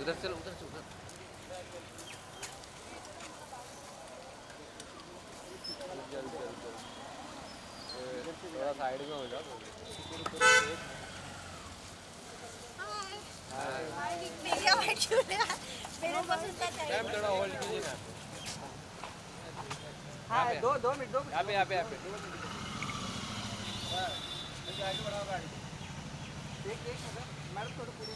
उधर चल उधर से उधर। चल चल चल थोड़ा साइड में हो जाओ। मैम थोड़ा होल्ड कीजिए ना। हाँ 2 मिनट यहाँ पे आगे बढ़ाओ गाड़ी। एक मैडम थोड़ा पूरी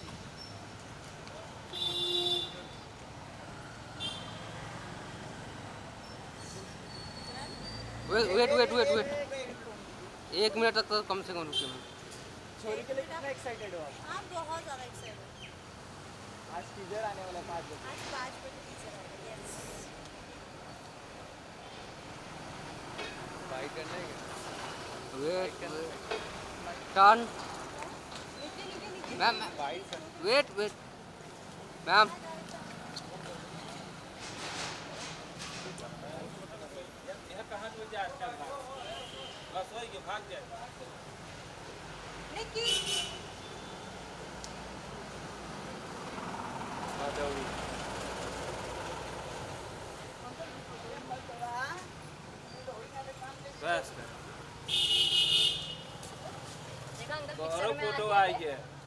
वेट 1 मिनट तक तो कम से कम रुकिए मैम। छोरी के लिए कितना एक्साइटेड हो आप? हाँ बहुत ज़्यादा एक्साइटेड। आज टीचर आने वाला 5 बजे। आज 5 बजे टीचर आएगा। यस। बाइक करना है क्या? टर्न मैम वेट मैम कहाँ तो जा रहा है? बस वही के भाग जाए। निकी आ जाओ। देखा अंकल पिक्चर में फोटो आई है।